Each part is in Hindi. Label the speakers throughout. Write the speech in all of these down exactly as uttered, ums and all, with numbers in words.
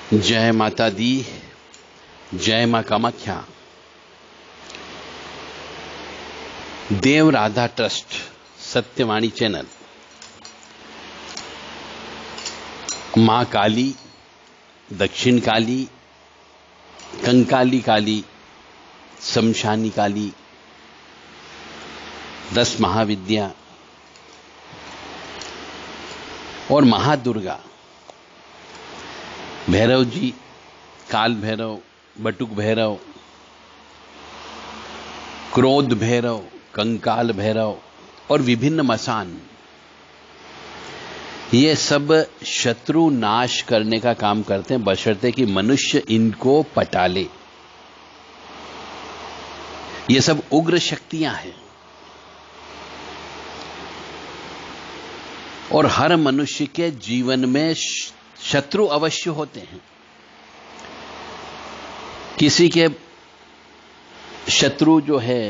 Speaker 1: जय माता दी, जय मां कामाख्या। देव राधा ट्रस्ट सत्यवाणी चैनल मां काली, दक्षिण काली, कंकाली काली, शमशानी काली, दस महाविद्या और महादुर्गा, भैरव जी, काल भैरव, बटुक भैरव, क्रोध भैरव, कंकाल भैरव और विभिन्न मसान, ये सब शत्रु नाश करने का काम करते हैं, बशर्ते कि मनुष्य इनको पटा ले। ये सब उग्र शक्तियां हैं और हर मनुष्य के जीवन में शत्रु अवश्य होते हैं। किसी के शत्रु जो है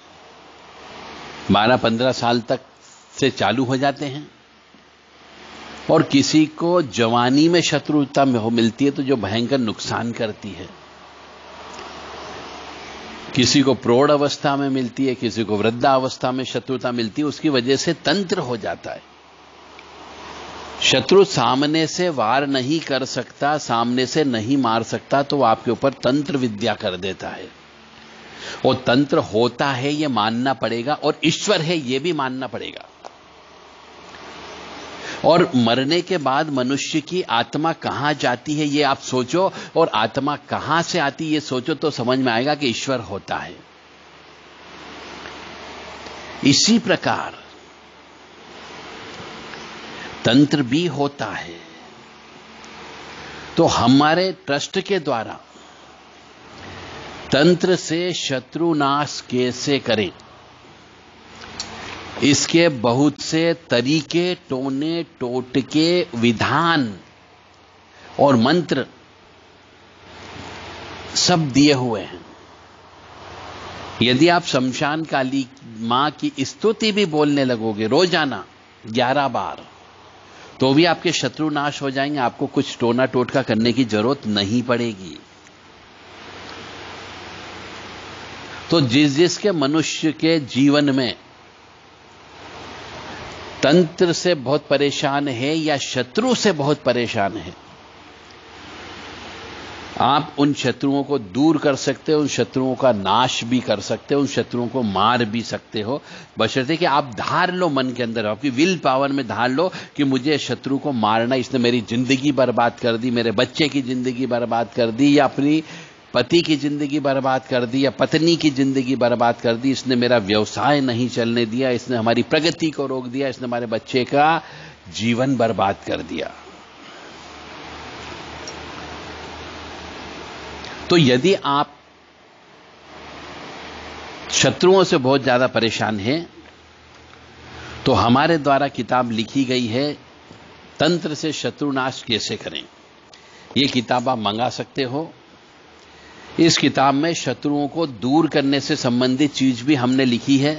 Speaker 1: बारह पंद्रह साल तक से चालू हो जाते हैं और किसी को जवानी में शत्रुता में हो मिलती है तो जो भयंकर नुकसान करती है। किसी को प्रौढ़ अवस्था में मिलती है, किसी को वृद्धावस्था में शत्रुता मिलती है, उसकी वजह से तंत्र हो जाता है। शत्रु सामने से वार नहीं कर सकता, सामने से नहीं मार सकता, तो आपके ऊपर तंत्र विद्या कर देता है। और तंत्र होता है ये मानना पड़ेगा और ईश्वर है ये भी मानना पड़ेगा। और मरने के बाद मनुष्य की आत्मा कहां जाती है ये आप सोचो, और आत्मा कहां से आती है ये सोचो तो समझ में आएगा कि ईश्वर होता है। इसी प्रकार तंत्र भी होता है। तो हमारे ट्रस्ट के द्वारा तंत्र से शत्रुनाश कैसे करें, इसके बहुत से तरीके, टोने टोटके, विधान और मंत्र सब दिए हुए हैं। यदि आप शमशान काली मां की स्तुति भी बोलने लगोगे रोजाना ग्यारह बार, तो भी आपके शत्रु नाश हो जाएंगे। आपको कुछ टोना टोटका करने की जरूरत नहीं पड़ेगी। तो जिस जिसके मनुष्य के जीवन में तंत्र से बहुत परेशान है या शत्रु से बहुत परेशान है, आप उन शत्रुओं को दूर कर सकते हो, उन शत्रुओं का नाश भी कर सकते हो, उन शत्रुओं को मार भी सकते हो, बशर्ते कि आप धार लो मन के अंदर, आपकी विल पावर में धार लो कि मुझे शत्रु को मारना, इसने मेरी जिंदगी बर्बाद कर दी, मेरे बच्चे की जिंदगी बर्बाद कर दी, या अपनी पति की जिंदगी बर्बाद कर दी, या पत्नी की जिंदगी बर्बाद कर दी, इसने मेरा व्यवसाय नहीं चलने दिया, इसने हमारी प्रगति को रोक दिया, इसने हमारे बच्चे का जीवन बर्बाद कर दिया। तो यदि आप शत्रुओं से बहुत ज्यादा परेशान हैं, तो हमारे द्वारा किताब लिखी गई है, तंत्र से शत्रुनाश कैसे करें। यह किताब आप मंगा सकते हो। इस किताब में शत्रुओं को दूर करने से संबंधित चीज भी हमने लिखी है।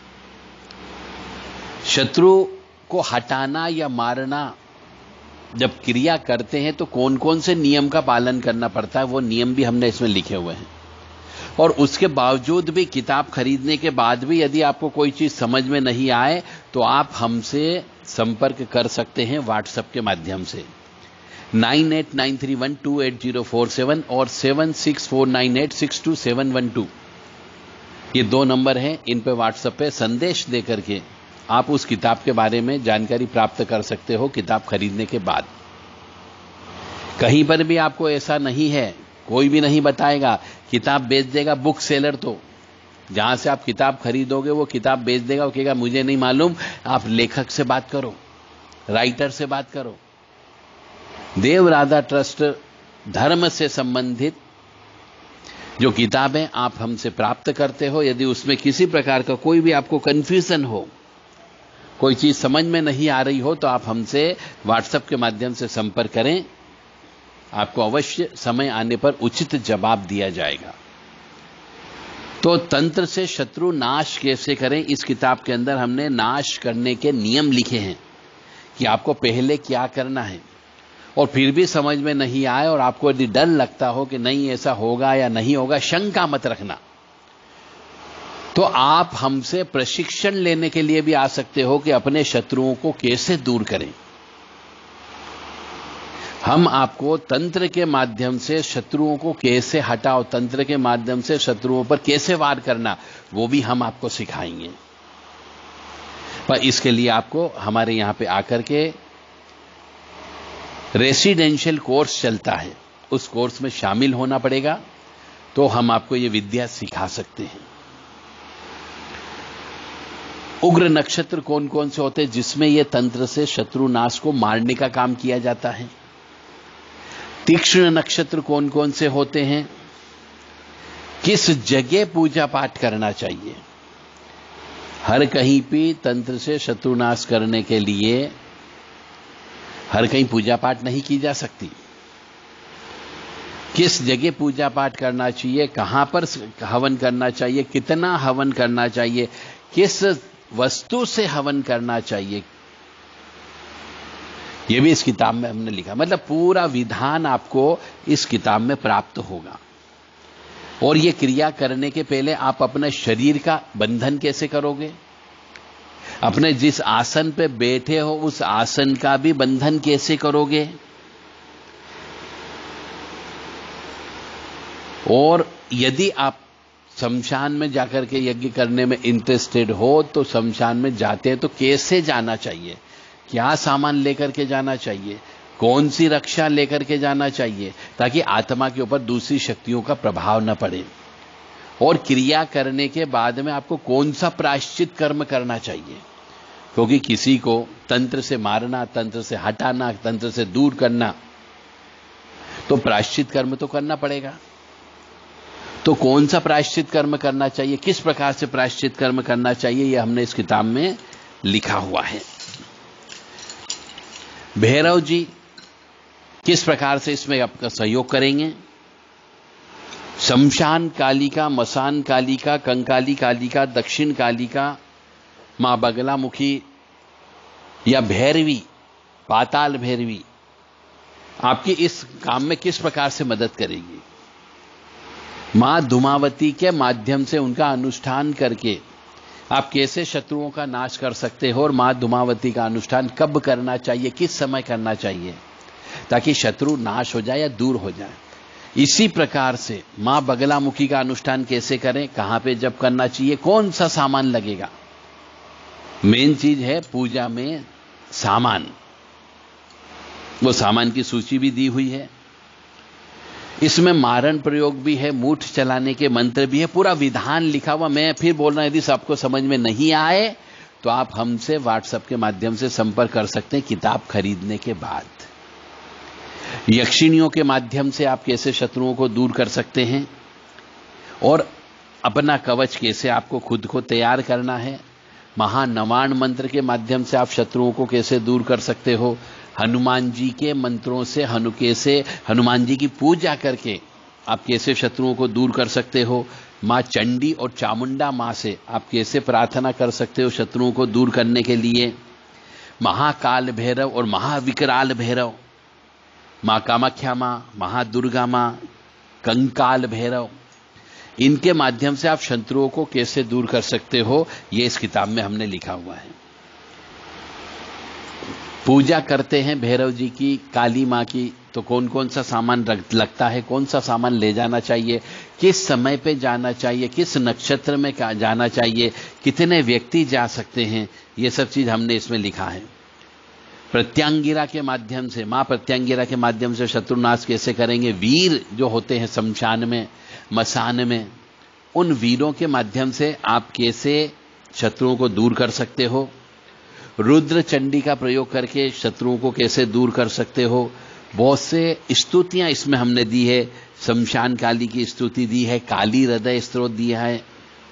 Speaker 1: शत्रु को हटाना या मारना जब क्रिया करते हैं तो कौन कौन से नियम का पालन करना पड़ता है, वो नियम भी हमने इसमें लिखे हुए हैं। और उसके बावजूद भी, किताब खरीदने के बाद भी, यदि आपको कोई चीज समझ में नहीं आए तो आप हमसे संपर्क कर सकते हैं व्हाट्सएप के माध्यम से। Nine eight nine three one two eight zero four seven और seven six four nine eight six two seven one two, ये दो नंबर हैं। इन पे व्हाट्सएप पे संदेश दे करके आप उस किताब के बारे में जानकारी प्राप्त कर सकते हो किताब खरीदने के बाद। कहीं पर भी आपको ऐसा नहीं है, कोई भी नहीं बताएगा, किताब बेच देगा बुक सेलर। तो जहां से आप किताब खरीदोगे वो किताब बेच देगा, वो कहेगा मुझे नहीं मालूम, आप लेखक से बात करो, राइटर से बात करो। देव राधा ट्रस्ट धर्म से संबंधित जो किताबें आप हमसे प्राप्त करते हो, यदि उसमें किसी प्रकार का कोई भी आपको कंफ्यूजन हो, कोई चीज समझ में नहीं आ रही हो, तो आप हमसे व्हाट्सएप के माध्यम से संपर्क करें। आपको अवश्य समय आने पर उचित जवाब दिया जाएगा। तो तंत्र से शत्रु नाश कैसे करें, इस किताब के अंदर हमने नाश करने के नियम लिखे हैं कि आपको पहले क्या करना है और फिर भी समझ में नहीं आए और आपको यदि डर लगता हो कि नहीं ऐसा होगा या नहीं होगा, शंका मत रखना। तो आप हमसे प्रशिक्षण लेने के लिए भी आ सकते हो कि अपने शत्रुओं को कैसे दूर करें। हम आपको तंत्र के माध्यम से शत्रुओं को कैसे हटाओ, तंत्र के माध्यम से शत्रुओं पर कैसे वार करना, वो भी हम आपको सिखाएंगे। पर इसके लिए आपको हमारे यहां पे आकर के रेसिडेंशियल कोर्स चलता है, उस कोर्स में शामिल होना पड़ेगा, तो हम आपको ये विद्या सिखा सकते हैं। उग्र नक्षत्र कौन कौन से होते हैं जिसमें यह तंत्र से शत्रु नाश को मारने का काम किया जाता है? तीक्ष्ण नक्षत्र कौन कौन से होते हैं? किस जगह पूजा पाठ करना चाहिए? हर कहीं भी तंत्र से शत्रु नाश करने के लिए हर कहीं पूजा पाठ नहीं की जा सकती। किस जगह पूजा पाठ करना चाहिए, कहां पर हवन करना चाहिए, कितना हवन करना चाहिए, किस वस्तु से हवन करना चाहिए, यह भी इस किताब में हमने लिखा। मतलब पूरा विधान आपको इस किताब में प्राप्त होगा। और यह क्रिया करने के पहले आप अपने शरीर का बंधन कैसे करोगे, अपने जिस आसन पे बैठे हो उस आसन का भी बंधन कैसे करोगे, और यदि आप शमशान में जाकर के यज्ञ करने में इंटरेस्टेड हो तो शमशान में जाते हैं तो कैसे जाना चाहिए, क्या सामान लेकर के जाना चाहिए, कौन सी रक्षा लेकर के जाना चाहिए, ताकि आत्मा के ऊपर दूसरी शक्तियों का प्रभाव न पड़े। और क्रिया करने के बाद में आपको कौन सा प्रायश्चित कर्म करना चाहिए, क्योंकि किसी को तंत्र से मारना, तंत्र से हटाना, तंत्र से दूर करना, तो प्रायश्चित कर्म तो करना पड़ेगा। तो कौन सा प्रायश्चित कर्म करना चाहिए, किस प्रकार से प्रायश्चित कर्म करना चाहिए, यह हमने इस किताब में लिखा हुआ है। भैरव जी किस प्रकार से इसमें आपका सहयोग करेंगे। शमशान कालिका, मसान कालिका, कंकाली कालिका, दक्षिण कालिका, मां बगलामुखी या भैरवी, पाताल भैरवी आपकी इस काम में किस प्रकार से मदद करेगी। मां धूमावती के माध्यम से उनका अनुष्ठान करके आप कैसे शत्रुओं का नाश कर सकते हो, और मां धूमावती का अनुष्ठान कब करना चाहिए, किस समय करना चाहिए, ताकि शत्रु नाश हो जाए या दूर हो जाए। इसी प्रकार से मां बगलामुखी का अनुष्ठान कैसे करें, कहां पे जब करना चाहिए, कौन सा सामान लगेगा। मेन चीज है पूजा में सामान, वो सामान की सूची भी दी हुई है। इसमें मारण प्रयोग भी है, मूठ चलाने के मंत्र भी है, पूरा विधान लिखा हुआ। मैं फिर बोल रहा हूं, यदि आपको समझ में नहीं आए तो आप हमसे व्हाट्सएप के माध्यम से संपर्क कर सकते हैं किताब खरीदने के बाद। यक्षिणियों के माध्यम से आप कैसे शत्रुओं को दूर कर सकते हैं, और अपना कवच कैसे आपको खुद को तैयार करना है। महानवाण मंत्र के माध्यम से आप शत्रुओं को कैसे दूर कर सकते हो। हनुमान जी के मंत्रों से हनु कैसे हनुमान जी की पूजा करके आप कैसे शत्रुओं को दूर कर सकते हो। मां चंडी और चामुंडा मां से आप कैसे प्रार्थना कर सकते हो शत्रुओं को दूर करने के लिए। महाकाल भैरव और महाविकराल भैरव, मां कामाख्या मां, महादुर्गा मां, कंकाल भैरव, इनके माध्यम से आप शत्रुओं को कैसे दूर कर सकते हो, यह इस किताब में हमने लिखा हुआ है। पूजा करते हैं भैरव जी की, काली मां की, तो कौन कौन सा सामान लगता है, कौन सा सामान ले जाना चाहिए, किस समय पे जाना चाहिए, किस नक्षत्र में जाना चाहिए, कितने व्यक्ति जा सकते हैं, ये सब चीज हमने इसमें लिखा है। प्रत्यांगिरा के माध्यम से, मां प्रत्यांगिरा के माध्यम से शत्रुनाश कैसे करेंगे। वीर जो होते हैं शमशान में, मसान में, उन वीरों के माध्यम से आप कैसे शत्रुओं को दूर कर सकते हो। रुद्र चंडी का प्रयोग करके शत्रुओं को कैसे दूर कर सकते हो। बहुत से स्तुतियां इसमें हमने दी है। शमशान काली की स्तुति दी है, काली हृदय स्तोत्र दिया है,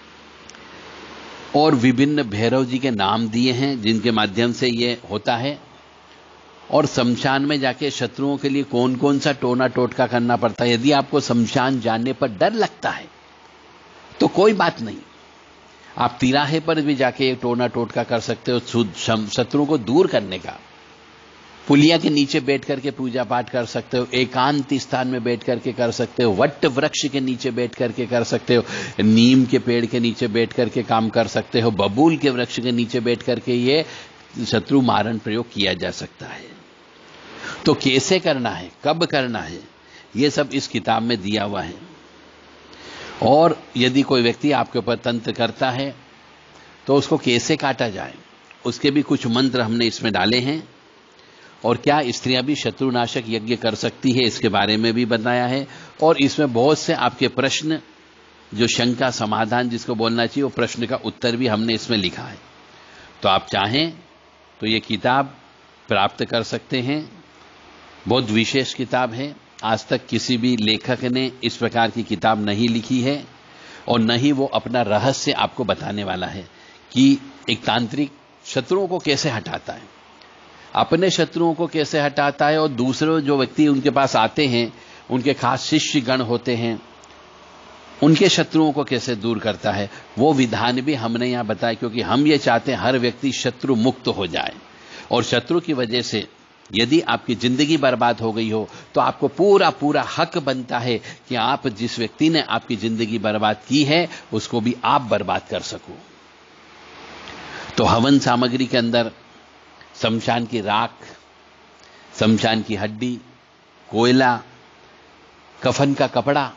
Speaker 1: और विभिन्न भैरव जी के नाम दिए हैं जिनके माध्यम से ये होता है। और शमशान में जाके शत्रुओं के लिए कौन कौन सा टोना टोटका करना पड़ता है। यदि आपको शमशान जाने पर डर लगता है तो कोई बात नहीं, आप तिराहे पर भी जाके एक टोना टोटका कर सकते हो शत्रुओं को दूर करने का। पुलिया के नीचे बैठ करके पूजा पाठ कर सकते हो, एकांत स्थान में बैठ करके कर सकते हो, वट वृक्ष के नीचे बैठ करके कर सकते हो, नीम के पेड़ के नीचे बैठ करके काम कर सकते हो, बबूल के वृक्ष के नीचे बैठ करके ये शत्रु मारण प्रयोग किया जा सकता है। तो कैसे करना है, कब करना है, ये सब इस किताब में दिया हुआ है। और यदि कोई व्यक्ति आपके ऊपर तंत्र करता है तो उसको कैसे काटा जाए, उसके भी कुछ मंत्र हमने इसमें डाले हैं। और क्या स्त्रियां भी शत्रुनाशक यज्ञ कर सकती है, इसके बारे में भी बताया है। और इसमें बहुत से आपके प्रश्न, जो शंका समाधान जिसको बोलना चाहिए, वो प्रश्न का उत्तर भी हमने इसमें लिखा है। तो आप चाहें तो ये किताब प्राप्त कर सकते हैं। बहुत विशेष किताब है, आज तक किसी भी लेखक ने इस प्रकार की किताब नहीं लिखी है, और न ही वो अपना रहस्य आपको बताने वाला है कि एक तांत्रिक शत्रुओं को कैसे हटाता है, अपने शत्रुओं को कैसे हटाता है, और दूसरे जो व्यक्ति उनके पास आते हैं, उनके खास शिष्य गण होते हैं, उनके शत्रुओं को कैसे दूर करता है, वो विधान भी हमने यहां बताया। क्योंकि हम ये चाहते हैं हर व्यक्ति शत्रु मुक्त हो जाए, और शत्रु की वजह से यदि आपकी जिंदगी बर्बाद हो गई हो तो आपको पूरा पूरा हक बनता है कि आप जिस व्यक्ति ने आपकी जिंदगी बर्बाद की है उसको भी आप बर्बाद कर सको। तो हवन सामग्री के अंदर शमशान की राख, शमशान की हड्डी, कोयला, कफन का कपड़ा,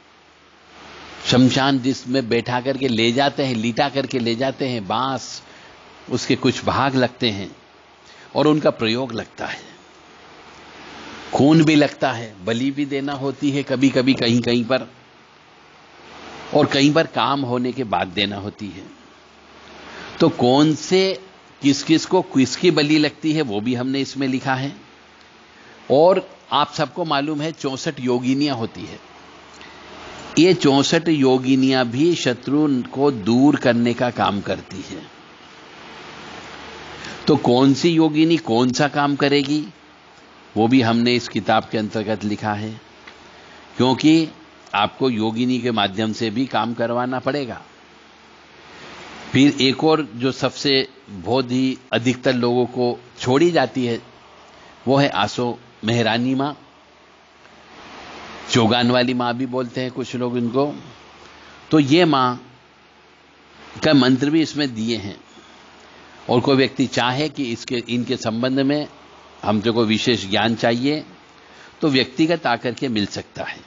Speaker 1: शमशान जिसमें बैठा करके ले जाते हैं, लिटा करके ले जाते हैं, बांस, उसके कुछ भाग लगते हैं और उनका प्रयोग लगता है। खून भी लगता है, बलि भी देना होती है कभी कभी कहीं कहीं पर, और कई बार काम होने के बाद देना होती है। तो कौन से किस किस को किसकी बलि लगती है वो भी हमने इसमें लिखा है। और आप सबको मालूम है चौसठ योगिनियां होती है। ये चौसठ योगिनियां भी शत्रु को दूर करने का काम करती है। तो कौन सी योगिनी कौन सा काम करेगी वो भी हमने इस किताब के अंतर्गत लिखा है, क्योंकि आपको योगिनी के माध्यम से भी काम करवाना पड़ेगा। फिर एक और जो सबसे बहुत ही अधिकतर लोगों को छोड़ी जाती है वो है आसो मेहरानी मां, चौगान वाली मां भी बोलते हैं कुछ लोग इनको। तो ये मां का मंत्र भी इसमें दिए हैं, और कोई व्यक्ति चाहे कि इसके इनके संबंध में हमसे कोई विशेष ज्ञान चाहिए तो व्यक्तिगत आकर के मिल सकता है।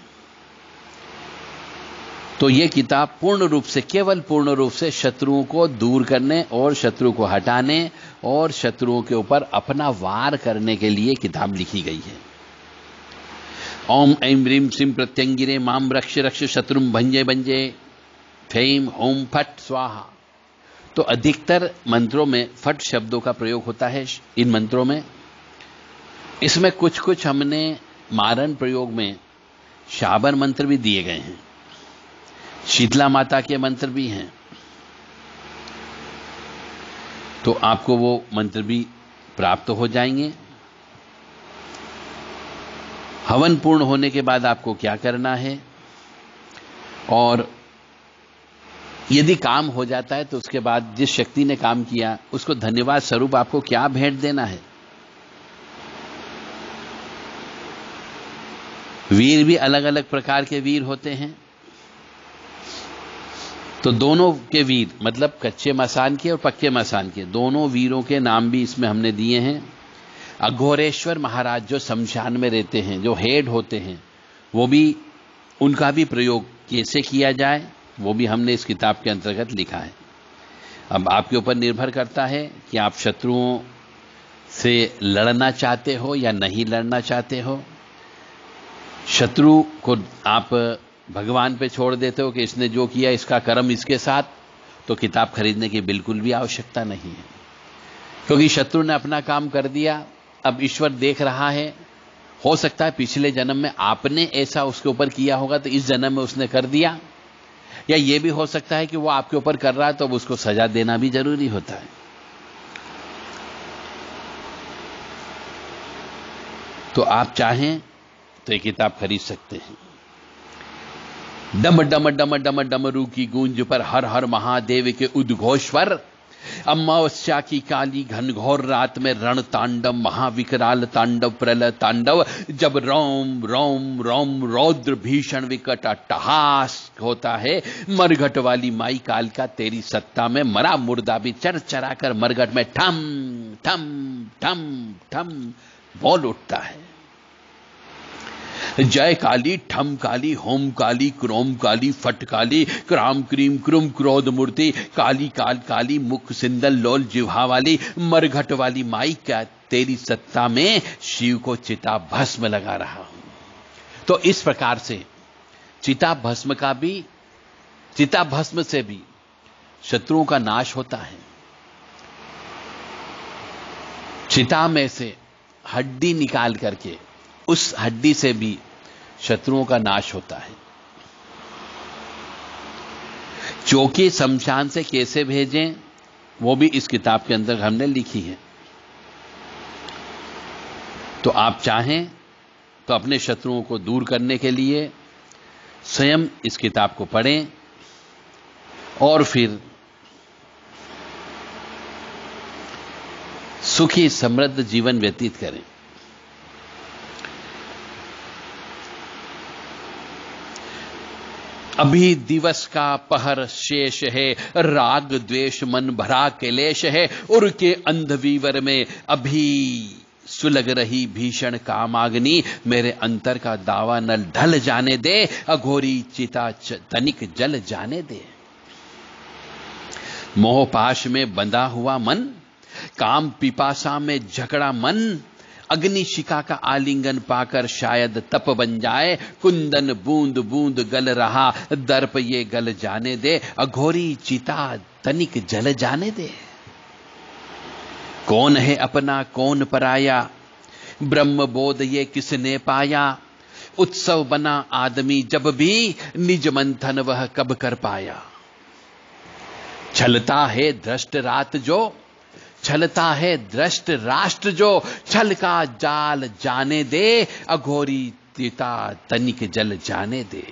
Speaker 1: तो यह किताब पूर्ण रूप से, केवल पूर्ण रूप से शत्रुओं को दूर करने और शत्रु को हटाने और शत्रुओं के ऊपर अपना वार करने के लिए किताब लिखी गई है। ओम ऐं ह्रीं श्रीं प्रत्यंगिरे माम रक्ष रक्ष शत्रुम भंजे भंजे फैं ओम फट स्वाहा। तो अधिकतर मंत्रों में फट शब्दों का प्रयोग होता है। इन मंत्रों में इसमें कुछ कुछ हमने मारण प्रयोग में शाबर मंत्र भी दिए गए हैं, शीतला माता के मंत्र भी हैं। तो आपको वो मंत्र भी प्राप्त हो जाएंगे। हवन पूर्ण होने के बाद आपको क्या करना है, और यदि काम हो जाता है तो उसके बाद जिस शक्ति ने काम किया उसको धन्यवाद स्वरूप आपको क्या भेंट देना है। वीर भी अलग अलग प्रकार के वीर होते हैं। तो दोनों के वीर, मतलब कच्चे मसान के और पक्के मसान के, दोनों वीरों के नाम भी इसमें हमने दिए हैं। अघोरेश्वर महाराज जो शमशान में रहते हैं, जो हेड होते हैं, वो भी, उनका भी प्रयोग कैसे किया जाए वो भी हमने इस किताब के अंतर्गत लिखा है। अब आपके ऊपर निर्भर करता है कि आप शत्रुओं से लड़ना चाहते हो या नहीं लड़ना चाहते हो। शत्रु को आप भगवान पे छोड़ देते हो कि इसने जो किया इसका कर्म इसके साथ, तो किताब खरीदने की बिल्कुल भी आवश्यकता नहीं है, क्योंकि शत्रु ने अपना काम कर दिया। अब ईश्वर देख रहा है, हो सकता है पिछले जन्म में आपने ऐसा उसके ऊपर किया होगा तो इस जन्म में उसने कर दिया, या यह भी हो सकता है कि वो आपके ऊपर कर रहा है तो अब उसको सजा देना भी जरूरी होता है। तो आप चाहें तो एक किताब खरीद सकते हैं। डम डम डम डम डमरू की गूंज पर हर हर महादेव के उद्घोष पर अमावस्या की काली घनघोर रात में रण तांडव, महाविकराल तांडव, प्रलय तांडव, जब रोम रोम रोम रौद्र भीषण विकट अट्टहास होता है, मरघट वाली माई कालिका तेरी सत्ता में मरा मुर्दा भी चर चरा कर मरघट में ठम ठम ठम ठम बोल उठता है। जय काली, ठम काली, होम काली, क्रोम काली, फट काली, क्राम क्रीम क्रुम क्रोध मूर्ति, काली काल काली, मुख सिंदल लोल जिह्वा वाली, मरघट वाली माई, क्या तेरी सत्ता में शिव को चिता भस्म लगा रहा हूं। तो इस प्रकार से चिता भस्म का भी, चिता भस्म से भी शत्रुओं का नाश होता है। चिता में से हड्डी निकाल करके उस हड्डी से भी शत्रुओं का नाश होता है। चौकी शमशान से कैसे भेजें, वो भी इस किताब के अंदर हमने लिखी है। तो आप चाहें तो अपने शत्रुओं को दूर करने के लिए स्वयं इस किताब को पढ़ें और फिर सुखी समृद्ध जीवन व्यतीत करें। अभी दिवस का पहर शेष है, राग द्वेष मन भरा क्लेश है, उर के अंधवीवर में अभी सुलग रही भीषण कामाग्नि, मेरे अंतर का दावा नल ढल जाने दे, अघोरी चिता तनिक जल जाने दे। मोहपाश में बंधा हुआ मन, काम पिपासा में झगड़ा मन, अग्निशिखा का आलिंगन पाकर शायद तप बन जाए, कुंदन बूंद बूंद गल रहा, दर्प ये गल जाने दे, अघोरी चिता तनिक जल जाने दे। कौन है अपना कौन पराया, ब्रह्म बोध ये किसने पाया, उत्सव बना आदमी जब भी, निज मंथन वह कब कर पाया। छलता है दृष्ट रात जो, छलता है दृष्ट राष्ट्र जो, छल का जाल जाने दे, अघोरी चिता तनिक जल जाने दे।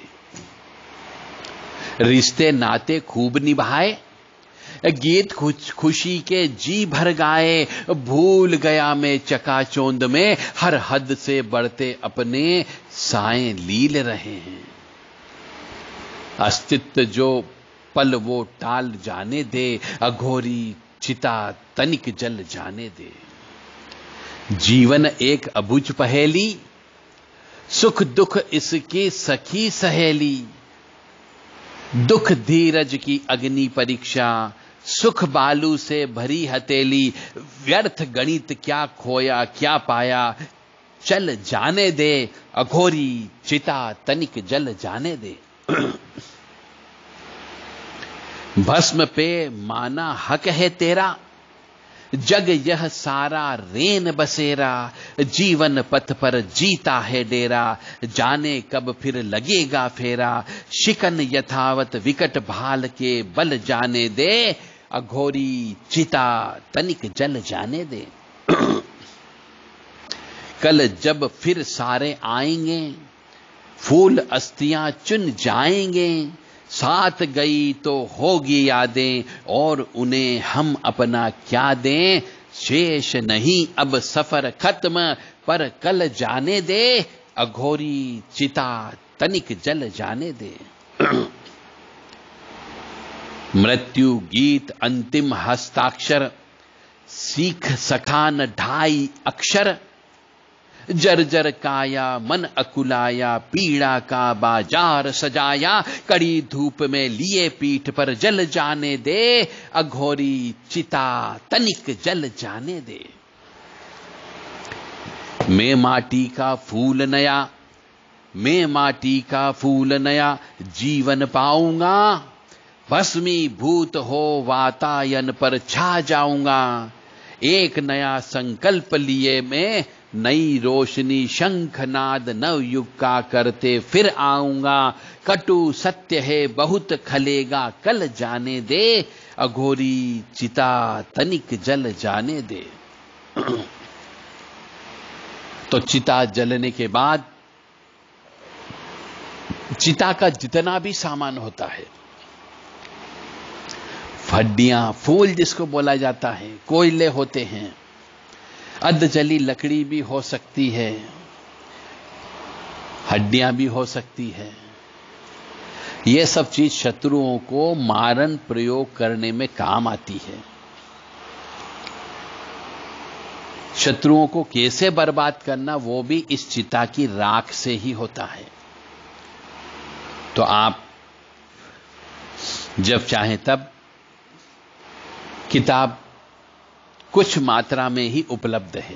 Speaker 1: रिश्ते नाते खूब निभाए, गीत खुश खुशी के जी भर गाए, भूल गया मैं चकाचौंध में, हर हद से बढ़ते अपने साएं लील रहे हैं। अस्तित्व जो पल वो टाल जाने दे, अघोरी चिता तनिक जल जाने दे। जीवन एक अबुझ पहेली, सुख दुख इसकी सखी सहेली, दुख धीरज की अग्नि परीक्षा, सुख बालू से भरी हथेली, व्यर्थ गणित क्या खोया क्या पाया, चल जाने दे, अघोरी चिता तनिक जल जाने दे। भस्म पे माना हक है तेरा, जग यह सारा रेन बसेरा, जीवन पथ पर जीता है डेरा, जाने कब फिर लगेगा फेरा, शिकन यथावत विकट भाल के बल जाने दे, अघोरी चिता तनिक जल जाने दे। कल जब फिर सारे आएंगे, फूल अस्थियां चुन जाएंगे, साथ गई तो होगी यादें, और उन्हें हम अपना क्या दें, शेष नहीं अब सफर खत्म, पर कल जाने दे, अघोरी चिता तनिक जल जाने दे। मृत्यु गीत अंतिम हस्ताक्षर, सीख सखान ढाई अक्षर, जर्जर काया मन अकुलाया, पीड़ा का बाजार सजाया, कड़ी धूप में लिए पीठ पर जल जाने दे, अघोरी चिता तनिक जल जाने दे। मैं माटी का फूल नया, मैं माटी का फूल नया, जीवन पाऊंगा, भस्मीभूत हो वातायन पर छा जाऊंगा, एक नया संकल्प लिए मैं, नई रोशनी शंखनाद नव युग का करते फिर आऊंगा, कटु सत्य है बहुत खलेगा कल जाने दे, अघोरी चिता तनिक जल जाने दे। तो चिता जलने के बाद चिता का जितना भी सामान होता है, हड्डियां, फूल जिसको बोला जाता है, कोयले होते हैं, अध जली लकड़ी भी हो सकती है, हड्डियां भी हो सकती है। यह सब चीज शत्रुओं को मारण प्रयोग करने में काम आती है। शत्रुओं को कैसे बर्बाद करना वो भी इस चिता की राख से ही होता है। तो आप जब चाहें तब किताब कुछ मात्रा में ही उपलब्ध है।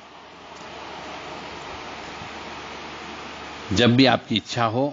Speaker 1: जब भी आपकी इच्छा हो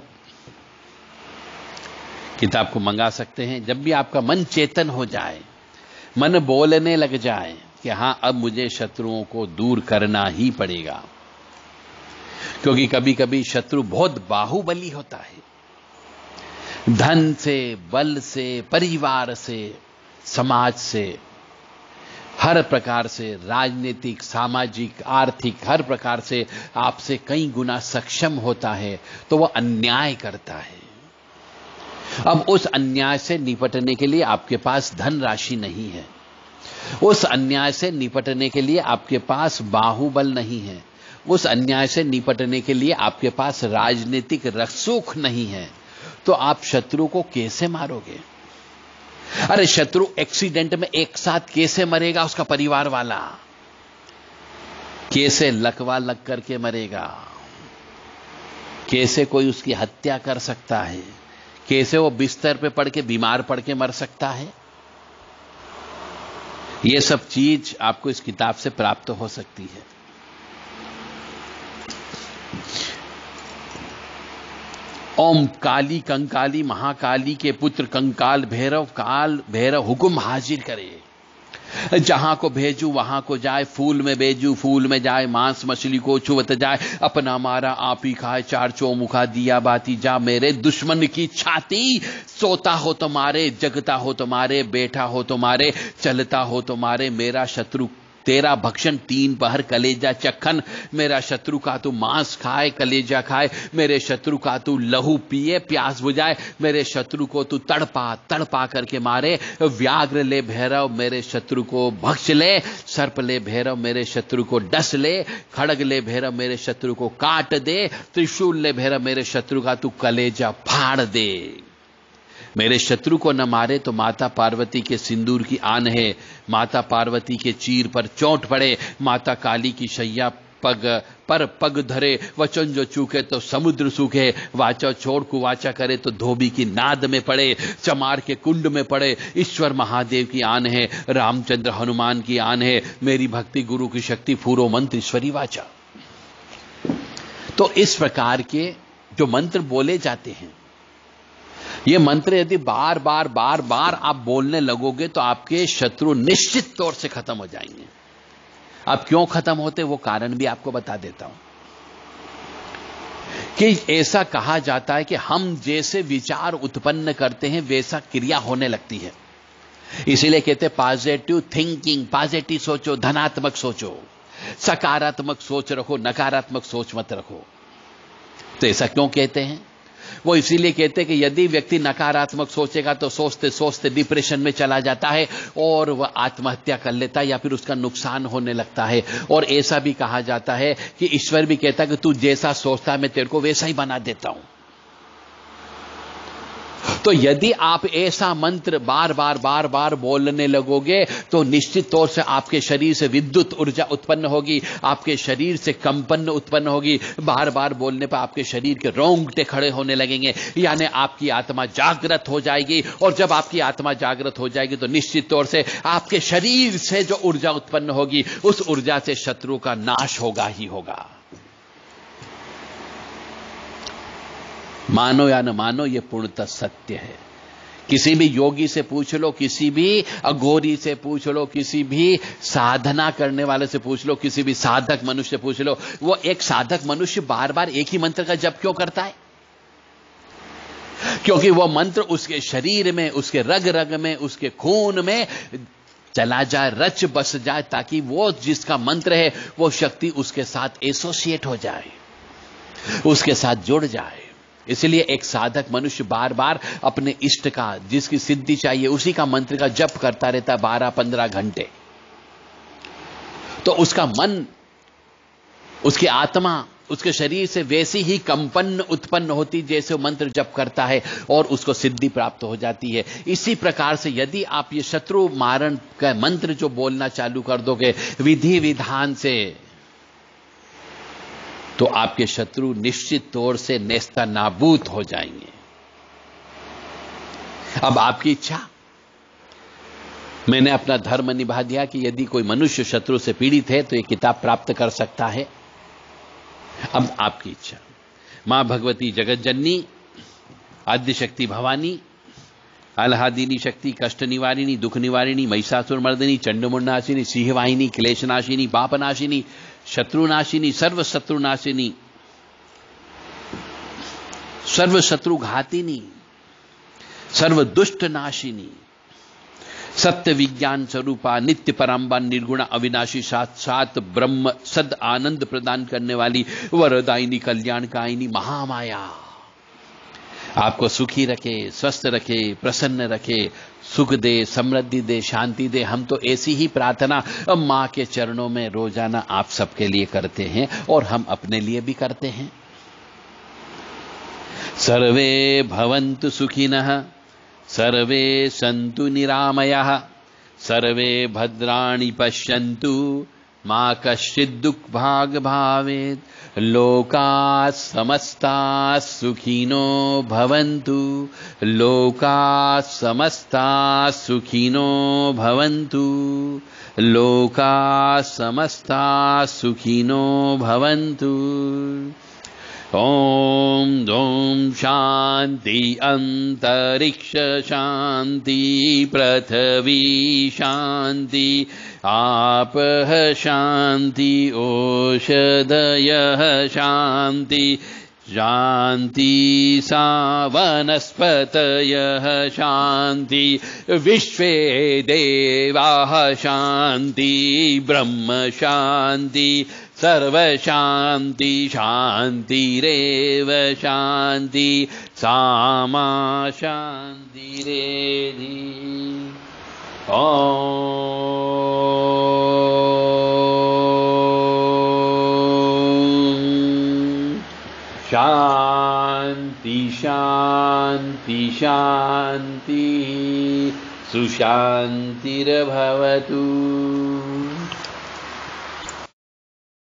Speaker 1: किताब को मंगा सकते हैं। जब भी आपका मन चेतन हो जाए, मन बोलने लग जाए कि हां अब मुझे शत्रुओं को दूर करना ही पड़ेगा, क्योंकि कभी कभी शत्रु बहुत बाहुबली होता है। धन से, बल से, परिवार से, समाज से, हर प्रकार से, राजनीतिक, सामाजिक, आर्थिक, हर प्रकार से आपसे कई गुना सक्षम होता है, तो वह अन्याय करता है। अब उस अन्याय से निपटने के लिए आपके पास धन राशि नहीं है, उस अन्याय से निपटने के लिए आपके पास बाहुबल नहीं है, उस अन्याय से निपटने के लिए आपके पास राजनीतिक रसूख नहीं है, तो आप शत्रु को कैसे मारोगे? अरे शत्रु एक्सीडेंट में एक साथ कैसे मरेगा? उसका परिवार वाला कैसे लकवा लग करके मरेगा? कैसे कोई उसकी हत्या कर सकता है? कैसे वो बिस्तर पे पड़ के बीमार पड़ के मर सकता है? ये सब चीज आपको इस किताब से प्राप्त हो सकती है। ओम काली कंकाली महाकाली के पुत्र कंकाल भैरव काल भैरव हुक्म हाजिर करे। जहां को भेजू वहां को जाए, फूल में भेजू फूल में जाए, मांस मछली को छुवत जाए, अपना मारा आप ही खाए, चार चौमुखा दिया बाती जा मेरे दुश्मन की छाती। सोता हो तो मारे, जगता हो तो मारे, बैठा हो तो मारे, चलता हो तो मारे, मेरा शत्रु तेरा भक्षण तीन पहर कलेजा चखन। मेरा शत्रु का तू मांस खाए, कलेजा खाए, मेरे शत्रु का तू लहू पिए, प्यास बुझाए, मेरे शत्रु को तू तड़पा तड़पा करके मारे। व्याघ्र ले भैरव मेरे शत्रु को भक्ष ले, सर्प ले भैरव मेरे शत्रु को डस ले, खड़ग ले भैरव मेरे शत्रु को काट दे, त्रिशूल ले भैरव मेरे शत्रु का तू कलेजा फाड़ दे। मेरे शत्रु को न मारे तो माता पार्वती के सिंदूर की आन है, माता पार्वती के चीर पर चोट पड़े, माता काली की शैया पग पर पग धरे, वचन जो चूके तो समुद्र सूखे, वाचा छोड़ कुवाचा करे तो धोबी की नाद में पड़े, चमार के कुंड में पड़े। ईश्वर महादेव की आन है, रामचंद्र हनुमान की आन है, मेरी भक्ति गुरु की शक्ति फूरो मंत्र ईश्वरी वाचा। तो इस प्रकार के जो मंत्र बोले जाते हैं, ये मंत्र यदि बार बार बार बार आप बोलने लगोगे तो आपके शत्रु निश्चित तौर से खत्म हो जाएंगे। अब क्यों खत्म होते वो कारण भी आपको बता देता हूं कि ऐसा कहा जाता है कि हम जैसे विचार उत्पन्न करते हैं वैसा क्रिया होने लगती है। इसीलिए कहते पॉजिटिव थिंकिंग, पॉजिटिव सोचो, धनात्मक सोचो, सकारात्मक सोच रखो, नकारात्मक सोच मत रखो। तो ऐसा क्यों कहते हैं? वो इसीलिए कहते हैं कि यदि व्यक्ति नकारात्मक सोचेगा तो सोचते सोचते डिप्रेशन में चला जाता है और वह आत्महत्या कर लेता है या फिर उसका नुकसान होने लगता है। और ऐसा भी कहा जाता है कि ईश्वर भी कहता है कि तू जैसा सोचता है मैं तेरे को वैसा ही बना देता हूं। तो यदि आप ऐसा मंत्र बार बार बार बार बोलने लगोगे तो निश्चित तौर से आपके शरीर से विद्युत ऊर्जा उत्पन्न होगी, आपके शरीर से कंपन उत्पन्न होगी। बार बार बोलने पर आपके शरीर के रोंगटे खड़े होने लगेंगे, यानी आपकी आत्मा जागृत हो जाएगी। और जब आपकी आत्मा जागृत हो जाएगी तो निश्चित तौर से आपके शरीर से जो ऊर्जा उत्पन्न होगी उस ऊर्जा से शत्रु का नाश होगा ही होगा। मानो या न मानो ये पूर्णतः सत्य है। किसी भी योगी से पूछ लो, किसी भी अघोरी से पूछ लो, किसी भी साधना करने वाले से पूछ लो, किसी भी साधक मनुष्य से पूछ लो, वो एक साधक मनुष्य बार बार एक ही मंत्र का जप क्यों करता है? क्योंकि वो मंत्र उसके शरीर में, उसके रग रग में, उसके खून में चला जाए, रच बस जाए, ताकि वो जिसका मंत्र है वो शक्ति उसके साथ एसोसिएट हो जाए, उसके साथ जुड़ जाए। इसलिए एक साधक मनुष्य बार बार अपने इष्ट का, जिसकी सिद्धि चाहिए, उसी का मंत्र का जप करता रहता है बारह पंद्रह घंटे। तो उसका मन, उसकी आत्मा, उसके शरीर से वैसी ही कंपन उत्पन्न होती जैसे वो मंत्र जप करता है और उसको सिद्धि प्राप्त हो जाती है। इसी प्रकार से यदि आप ये शत्रु मारण का मंत्र जो बोलना चालू कर दोगे विधि विधान से, तो आपके शत्रु निश्चित तौर से नेस्ता नाबूद हो जाएंगे। अब आपकी इच्छा, मैंने अपना धर्म निभा दिया कि यदि कोई मनुष्य शत्रु से पीड़ित है तो ये किताब प्राप्त कर सकता है। अब आपकी इच्छा। मां भगवती जगत जननी, आद्य शक्ति भवानी, आह्लादिनी शक्ति, कष्ट निवारिणी, दुख निवारिणी, महिषासुर मर्दिनी, चंडमुंडनाशिनी, सिंहवाहिनी, क्लेशनाशिनी, पापनाशिनी, शत्रुनाशिनी, सर्व शत्रुनाशिनी, सर्व शत्रुघातिनी, सर्व दुष्ट नाशिनी, सत्य विज्ञान स्वरूपा, नित्य पराम्बा, निर्गुणा, अविनाशी, साक्षात ब्रह्म, सद आनंद प्रदान करने वाली, वरदायिनी, कल्याणकारिणी महामाया आपको सुखी रखे, स्वस्थ रखे, प्रसन्न रखे, सुख दे, समृद्धि दे, शांति दे। हम तो ऐसी ही प्रार्थना मां के चरणों में रोजाना आप सबके लिए करते हैं और हम अपने लिए भी करते हैं। सर्वे भवन्तु सुखिनः, सर्वे सन्तु निरामयाः, सर्वे भद्राणि पश्यन्तु, मा कश्चित् दुःखभाग् भवेत्, लोकाः समस्ताः सुखिनो भवन्तु, लोकाः समस्ताः सुखिनो भवन्तु, लोकाः समस्ताः सुखिनो भवन्तु। ओम दोम शांति, अंतरिक्ष शांति, पृथ्वी शांति, आपः शांति, ओषधयः शांति, शांति सा वनस्पतयः शांति, विश्वे देवाः शांति, ब्रह्म शांति, सर्व शांति, शांतिरेव शांति, सामा शांतिरेधि। ओम शांति शांति शांति, सुशांतिर्भवतु।